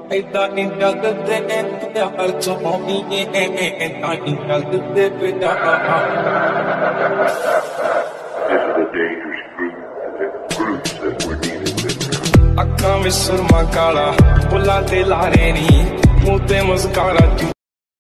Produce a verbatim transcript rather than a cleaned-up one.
ਏਦਾਂ ਨੀ ਜਗਦੇ ਪਿਆਰ ਚਾਹੁੰਦੀ ਏ ਏਦਾਂ ਨੀ ਜਗਦੇ ਪਿਆਰ ਅੱਖਾਂ ਵਿੱਚ ਸੁਰਮਾ ਕਾਲਾ ਬੁੱਲਾਂ ਤੇ ਲਾਰੇ ਨੀ ਮੂੰਹ ਤੇ ਮੁਸਕਾਰਾ